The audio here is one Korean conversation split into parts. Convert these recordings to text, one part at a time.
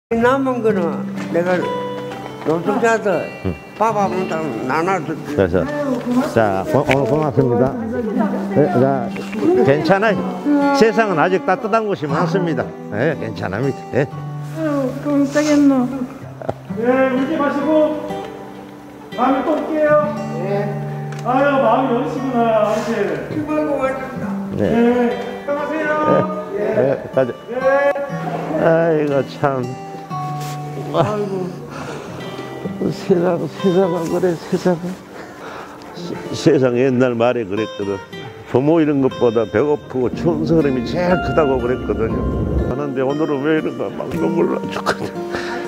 남은 거는 내가 노동자들 밥 한번 나눠줄게. 그래서 자 오늘 고맙습니다. 네, 자 괜찮아요. 세상은 아직 따뜻한 곳이 많습니다. 네, 괜찮습니다. 네. 그럼 짜겠노. 네, 울지 마시고 다음에 또 올게요. 네. 아유, 마음이 여리시구나, 아버지. 출발고 왔습니다. 네. 네, 들어가세요. 네. 네. 가자. 네. 아이고 참. 아이고 세상은 그래 세상은. 세상 옛날 말에 그랬거든. 부모 이런 것보다 배고프고 추운 사람이 제일 크다고 그랬거든요. 하는데 오늘은 왜 이런가 막 눈물 나 죽거든.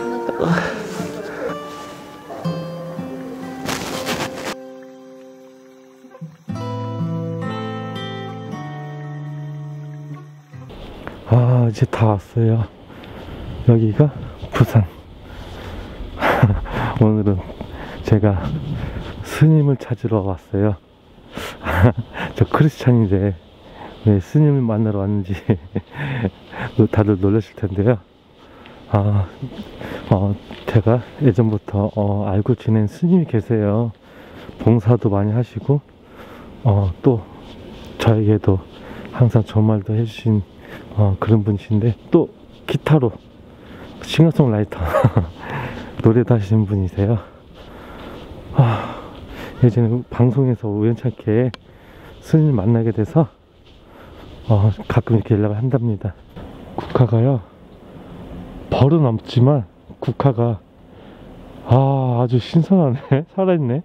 아, 이제 다 왔어요. 여기가 부산. 오늘은 제가 스님을 찾으러 왔어요. 저 크리스찬인데 왜 스님을 만나러 왔는지 다들 놀라실 텐데요. 제가 예전부터 알고 지낸 스님이 계세요. 봉사도 많이 하시고 또 저에게도 항상 좋은 말도 해주신 그런 분이신데, 또 기타로 싱어송라이터 노래도 하시는 분이세요. 예전에 방송에서 우연찮게 스님을 만나게 돼서 가끔 이렇게 연락을 한답니다. 국화가요, 벌은 없지만 국화가 아주 신선하네. 살아있네.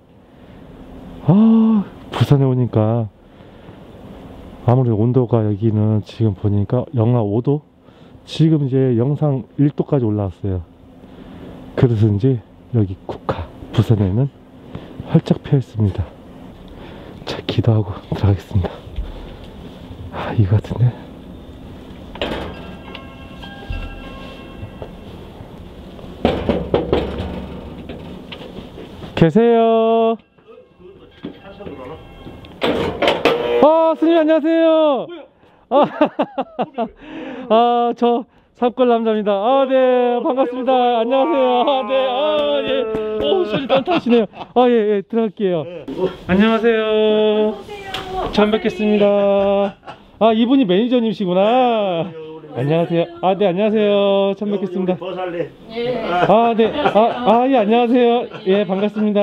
부산에 오니까 아무래도 온도가 여기는 지금 보니까 영하 5도, 지금 이제 영상 1도까지 올라왔어요. 그래서인지 여기 국화 부산에는 활짝 펴 있습니다. 자, 기도하고 들어가겠습니다. 이거 같은데. 계세요. 스님 안녕하세요. 저 산골 남자입니다. 네, 반갑습니다. 안녕하세요. 네, 예. 소리 딴타시네요. 예, 들어갈게요. 안녕하세요. 처음 뵙겠습니다. 이분이 매니저님이시구나. 안녕하세요. 네, 안녕하세요. 처음 뵙겠습니다. 네. 예, 안녕하세요. 예, 반갑습니다.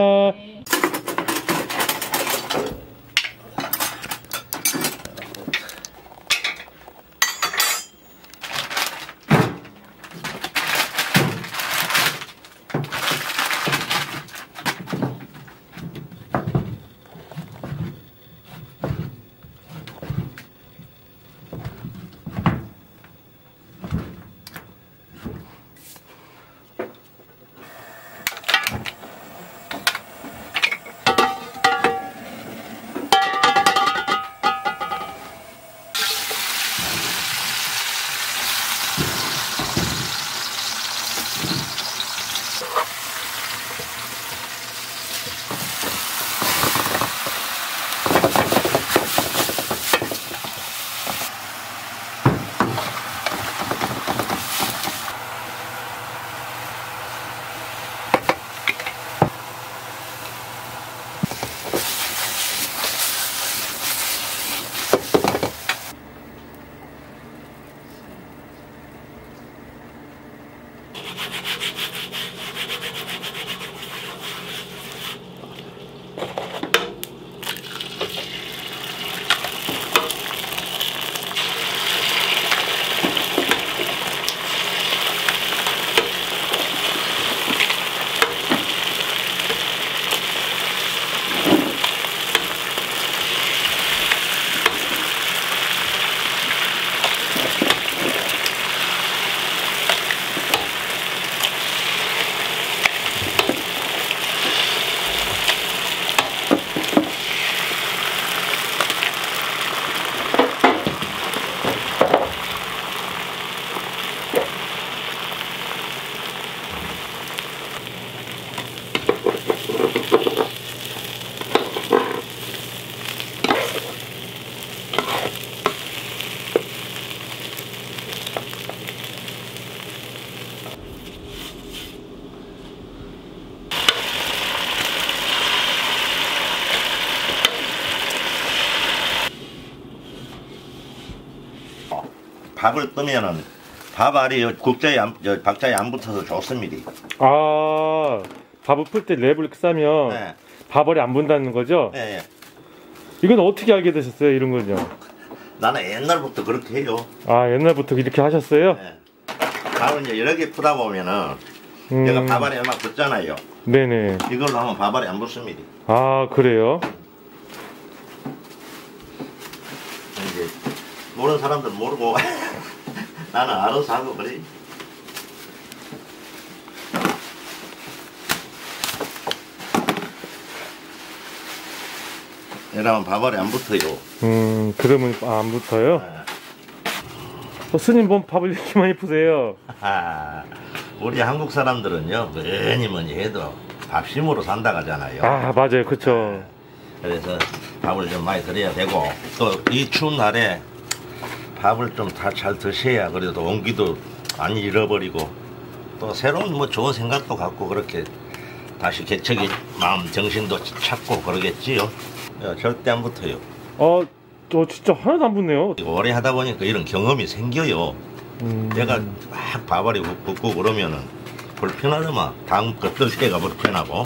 밥을 뜨면은 밥알이 국자에 박자에 안 붙어서 좋습니다. 아, 밥을 풀 때 랩을 이렇게 싸면 네. 밥알이 안 분다는 거죠? 예, 예. 이건 어떻게 알게 되셨어요, 이런 건요? 나는 옛날부터 그렇게 해요. 아, 옛날부터 이렇게 하셨어요? 예. 밥을 이제 여러 개 푸다 보면은 내가 밥알이 막 붙잖아요. 네네. 이걸로 하면 밥알이 안 붙습니다. 아, 그래요? 이제 모르는 사람들 모르고 나는 알아서 하고 그래. 이러면 밥알이 안 붙어요. 그러면 안 붙어요? 스님 본 밥을 이렇게 많이 푸세요? 우리 한국 사람들은요, 뭐니 해도 밥심으로 산다 하잖아요. 아, 맞아요. 그쵸. 그래서 밥을 좀 많이 드려야 되고, 또 이 추운 날에 밥을 좀 다 잘 드셔야 그래도 온기도 안 잃어버리고, 또 새로운 뭐 좋은 생각도 갖고 그렇게 다시 개척이 마음 정신도 찾고 그러겠지요. 절대 안 붙어요. 저 진짜 하나도 안 붙네요. 오래 하다 보니까 이런 경험이 생겨요. 내가 막 밥알이 붙고 그러면은 불편하더만. 다음 거 뜰 때가 불편하고.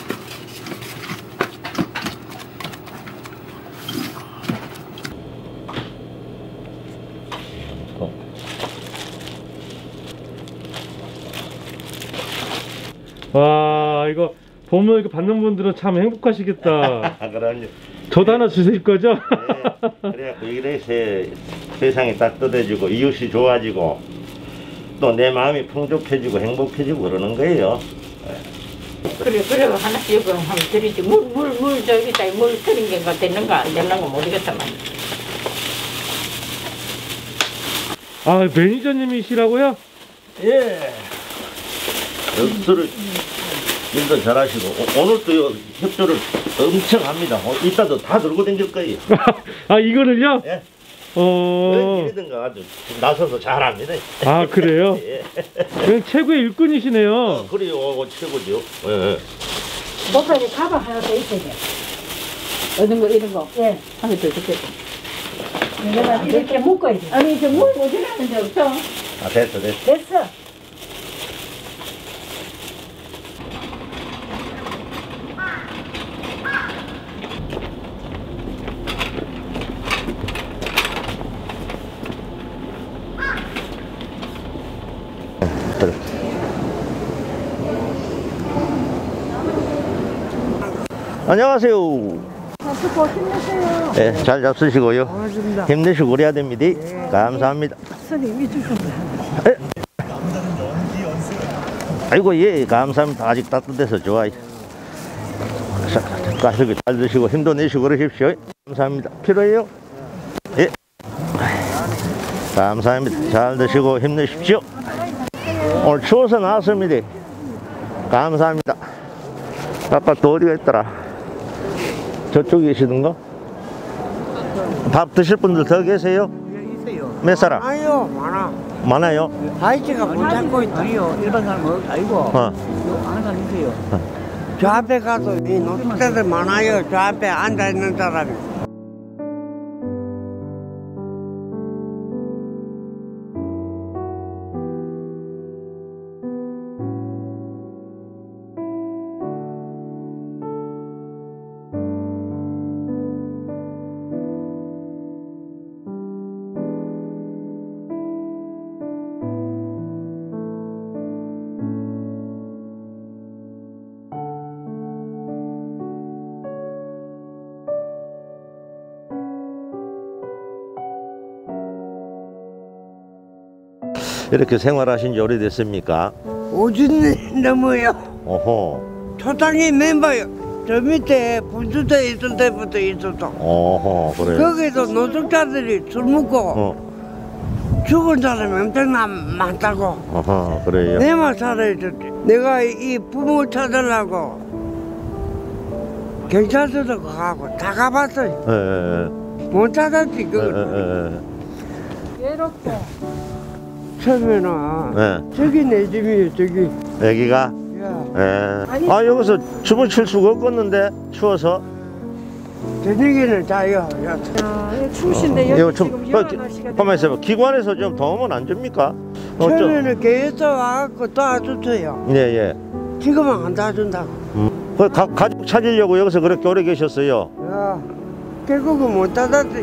와, 이거 보면 이거 받는 분들은 참 행복하시겠다. 그럼요. 저도 하나 주실 거죠? 네, 그래갖고 이래서 세상이 따뜻해지고 이웃이 좋아지고 또 내 마음이 풍족해지고 행복해지고 그러는 거예요. 그래 하나씩 이거 한번 드리지. 물 저기다 물 트린 게가 됐는가 안 됐는가 모르겠다만. 아, 매니저님이시라고요? 예. 협조를 일도 잘하시고 오늘도 협조를 엄청 합니다. 이따도 다 들고 다닐 거예요. 아, 이거를요? 예. 이러든가 아주 나서서 잘합니다. 아, 그래요? 예. 그냥 최고의 일꾼이시네요. 그래요, 최고죠. 예. 목소리 가방 하나 더 있어야 돼. 어떤 거 이런 거. 예. 하나 더 줄게. 내가 이렇게 묶어야 돼. 아니 저물 모자라는 데 없어. 아, 됐어. 됐어. 안녕하세요. 수고 힘내세요. 네, 잘 잡수시고요. 고맙습니다. 힘내시고 그래야 됩니다. 감사합니다. 스님 이쪽으로. 아이고, 예, 감사합니다. 아직 따뜻해서 좋아요. 가시고 잘 드시고 힘도 내시고 그러십시오. 감사합니다. 필요해요? 예. 감사합니다. 잘 드시고 힘내십시오. 오늘 추워서 나왔습니다. 감사합니다. 아까 또 어디가 있더라? 저쪽에 계시던가? 밥 드실 분들 더 계세요? 있어요. 몇 사람? 아유, 많아. 많아요? 하이치가 못 찾고 있다. 아니요, 일반 사람은 아니고 아는 사람 있어요. 저 앞에 가도 이 노숙자들 많아요. 저 앞에 앉아 있는 사람이. 이렇게 생활하신 지 오래됐습니까? 50년 넘어요. 어허. 초당이 멤버요. 저 밑에 분수대 있을 때부터 있었어. 어허, 그래요. 거기서 노숙자들이 술 먹고 죽은 사람이 엄청나 많다고. 어허, 그래요. 내만 살아있었지. 내가 이 부모 찾으려고 경찰서도 가고 다 가봤어요. 예, 못 찾았지 예, 그걸. 외롭고. 처음에는 예. 저기 내 집이에요 저기. 여기가? 야. 예. 아, 여기서 춤을 출 수가 없겠는데, 추워서. 저녁에는 자요. 추우신데 여기 이거 지금 열한 날씨가 가만 있어봐. 기관에서 좀 도움은 안 줍니까? 처음에는 교회에서 와갖고 도와줬어요. 예, 예. 지금은 안 도와준다고. 그 가족 찾으려고 여기서 그렇게 오래 계셨어요? 야, 결국은 못 닫았지.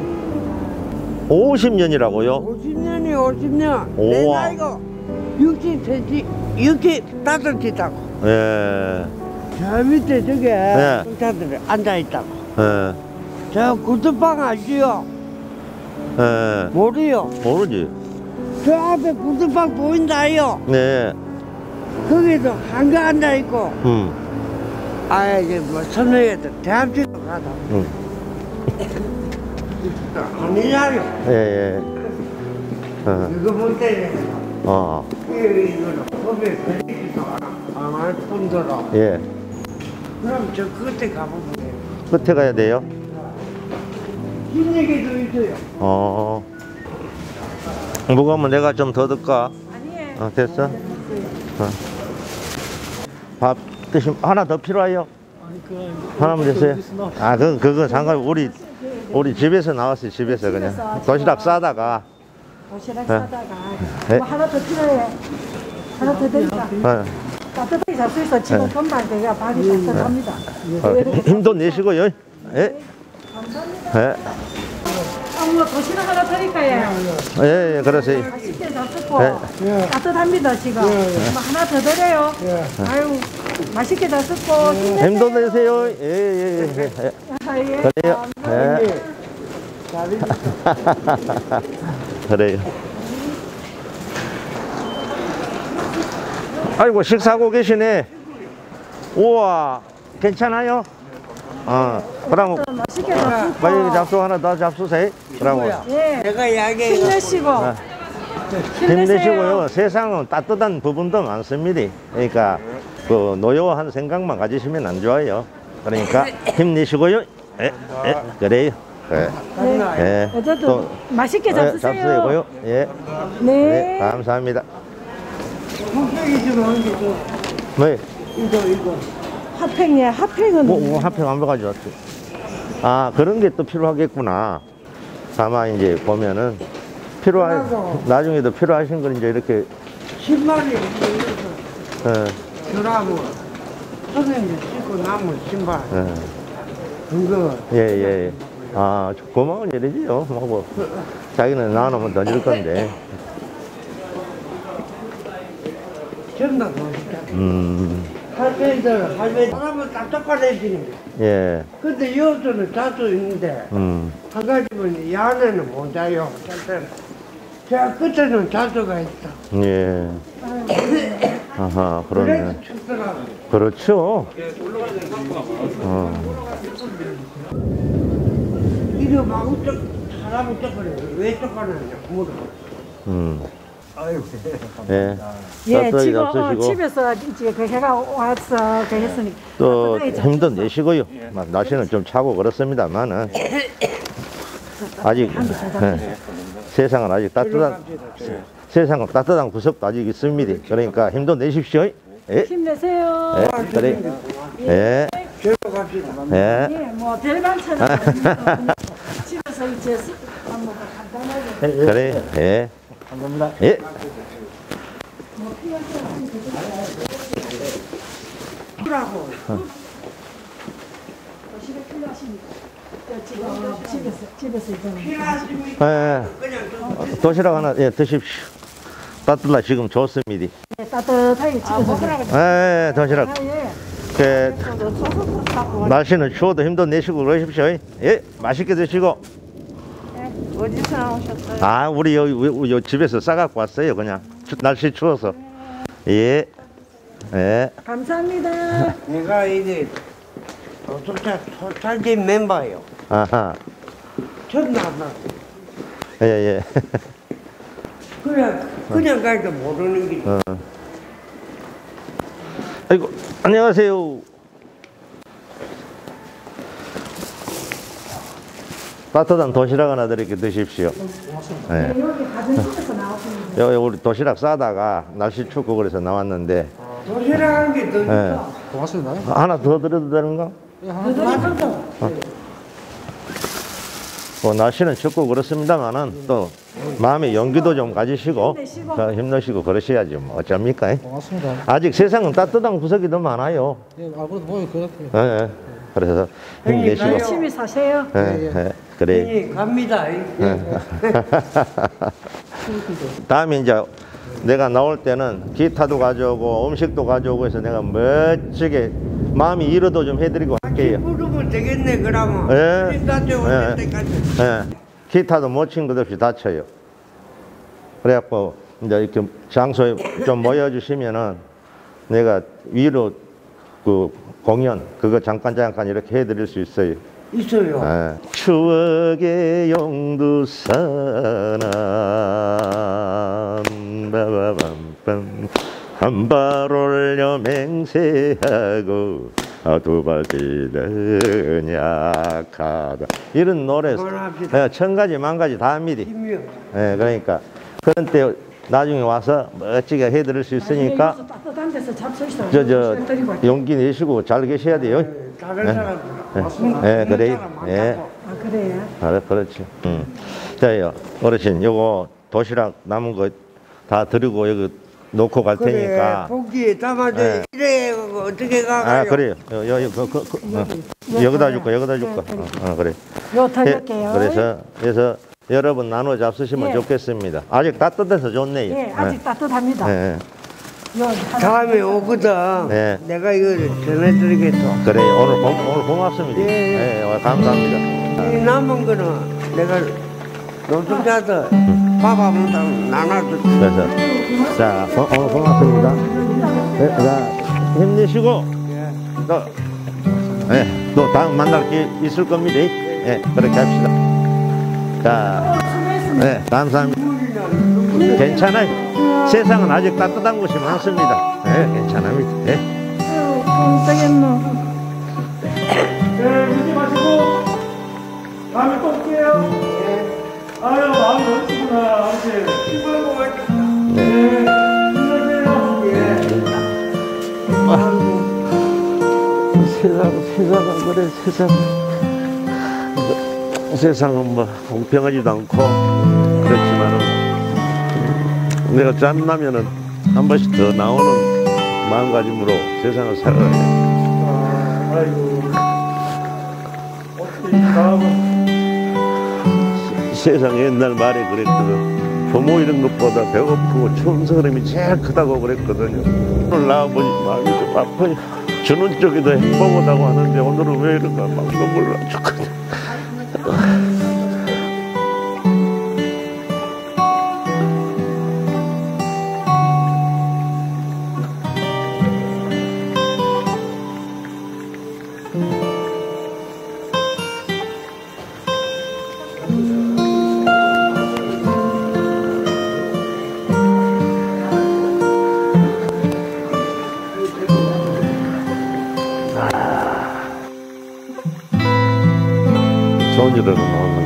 50년이라고요? 50년이 50년. 우와. 내 나이가 60cm, 65cm다고. 예. 저 밑에 저게 네. 경찰들이 앉아있다고. 예. 저 구두방 알지요? 예. 모르요. 모르지. 저 앞에 구두방 보인다요. 네. 거기도 한가 앉아있고. 아, 이제 뭐 선생님들 대합실로 가다. 아니냐요. 예, 예. 이거 볼 때는 어. 이거는 법에 걸리지도 않을 뿐더러. 예. 그럼 저 끝에 가보면 돼요. 끝에 가야 돼요? 긴 얘기도 있어요. 어. 무거우면 내가 좀 더 넣을까? 아니에요. 됐어? 밥 드시면 하나 더 필요해요? 하나만 드세요? 아, 그건 상관없이 우리 집에서 나왔어요. 집에서 그냥 도시락 싸다가. 도시락 싸다가 네. 뭐 하나 더 필요해. 하나 더 드릴까? 따뜻하게 잡수 있어. 지금 금방 내가 밥이 따뜻합니다. 힘도 내시고요. 예? 감사합니다. 예. 뭐 도시락 하나 드릴까요? 예, 예, 그러세요. 맛있게 잡수고 네. 따뜻합니다 지금. 뭐 하나 더 드려요. 아유 맛있게 잡수고 힘도 내세요. 예, 예, 예. 예. 그래요. 예. 그래요. 아이고, 식사하고 계시네. 우와, 괜찮아요? 그럼 맛있게 잡수고 빨리 잡수 하나 더 잡수세요. 그럼 예. 내가 이야기해. 힘내시고 힘내시고요. 세상은 따뜻한 부분도 많습니다. 그러니까 그 노여한 생각만 가지시면 안 좋아요. 그러니까 힘내시고요. 예, 예, 그래요. 예. 예. 어쨌든 또, 맛있게 예, 잡수세요. 잡수고요. 예. 네. 네, 감사합니다. 홈페이지 들어온 게 또, 네. 이거. 핫팩이야. 핫팩은 뭐 한평 안 가져왔지. 아, 그런 게 또 필요하겠구나. 다만 이제 보면은 나중에도 필요하신 건 이제 이렇게 10만이 이래서 주라고 선생님 신고 남은 신발. 그거. 예, 예. 아, 고마운 일이지요. 뭐, 자기는 나누면 더 줄 건데. 전부 할배들 사람은 딱딱해지는 거야. 예. 근데 여자는 자주 있는데 한 가지는 이 안에는 못 자요. 제가 끝에는 자주가 있다. 예. 아하, 그러네. 그래서 춥더라고. 그렇죠. 이거 마구 사람을 쫓아내요. 왜 쫓아내냐 물어봐. 예. 예, 따뜻하게 지금 잡수시고. 집에서 이제 그 해가 와서 그 했으니까 또 따뜻하게 힘도 내시고요. 막 날씨는 좀 차고 그렇습니다만은 아직 세상은 아직 세상은 따뜻한 구석도 아직 있습니다. 그러니까 힘도 내십시오. 예. 힘내세요. 예. 그래. 예. 들어갑시다. 예. 예, 뭐 별반찬은 집에서 이제 밥 먹고 간단하게 그래. 예. 감사합니다. 예. 하라고. 도시락 필요하십니까? 지금 집에서 이제 필요하십니까? 예. 도시락 하나 드십시오. 따뜻하 지금 좋습니다. 따뜻하게 집에서 먹으라고. 예, 도시락. 예. 그, 날씨는 추워도 힘도 내시고 그러십시오. 예, 맛있게 드시고. 어디서 나오셨어요? 아, 우리 요 집에서 싸갖고 왔어요. 그냥 날씨 추워서. 예, 예. 감사합니다. 내가 이게 토탈팀 멤버예요. 아하, 전화 안 하고. 예, 예. 그냥 가니까 모르는 게. 아이고, 안녕하세요. 따뜻한 도시락 하나 드릴게 드십시오. 네. 여기 가정집에서 나오시는 여기 우리 도시락 싸다가 날씨 춥고 그래서 나왔는데 도시락 한개더 네. 고맙습니다. 하나 더 드려도 되는가? 분들 날씨는 춥고 그렇습니다만은 또 마음의 용기도 좀 가지시고 힘내시고 그러셔야지 뭐 어쩝니까? 고맙습니다. 아직 세상은 따뜻한 구석이 더 많아요. 예, 아무래도 보이 그렇고요. 예. 그래서 힘내시고. 열심히 사세요. 그래. 형님 갑니다. 다음에 이제 내가 나올 때는 기타도 가져오고 음식도 가져오고 해서 내가 멋지게 마음이 위로도 좀 해드리고 할게요. 부르면 되겠네 그러면. 예. 기타도 올 때까지. 기타도 못 친 것 없이 다쳐요. 그래갖고 이제 이렇게 장소에 좀 모여주시면은 내가 위로 그 공연 그거 잠깐 이렇게 해드릴 수 있어요. 있어요. 추억의 용두산암 바바밤밤 한 발 올려 맹세하고 두 발 뛰는 약하다 이런 노래 천 가지 만 가지 다 합니다. 그러니까 그런 때 나중에 와서 멋지게 해드릴 수 있으니까 따뜻한 데서 잡수시다. 저 용기 내시고 잘 계셔야 돼요. 다른 사람 그래요. 그래요? 그렇지. 자요 어르신 요거 도시락 남은 거 다 드리고 여기 놓고 갈 테니까. 고기에 담아줘. 이래 어떻게 가요? 그래요. 여기다 줄까 여기다 줄까. 그래. 요 털릴게요. 그래서 여러분 나눠 잡수시면 좋겠습니다. 아직 따뜻해서 좋네요. 예, 아직 따뜻합니다. 다음에 오거든. 내가 이거 전해드리겠어. 그래 오늘 고맙습니다. 감사합니다. 이 남은 거는 내가 노동자들 밥 한 번 나눠줄게. 그래서 자 오늘 고맙습니다. 자 힘내시고 또 다음 만날 기회 있을 겁니다. 그렇게 합시다. 자, 감사합니다. 괜찮아요. 세상은 아직 따뜻한 곳이 많습니다. 괜찮습니다. 울지 마시고 다음에 또 올게요. 아유 마음이 어리시구나 아버지. 세상은 그래 세상은 뭐 공평하지도 않고 그렇지만은 내가 짠나면은 한 번씩 더 나오는 마음가짐으로 세상을 살아야 돼. 아이고 어떻게 이 마음을 세상 옛날 말에 그랬거든. 부모 이런 것보다 배고프고 추운 사람이 제일 크다고 그랬거든요. 오늘 나와보니 마음이 좀 아파요. 주는 쪽이 더 행복하다고 하는데 오늘은 왜 이런가 막 눈물 나 죽거든. 좋은 일은 없는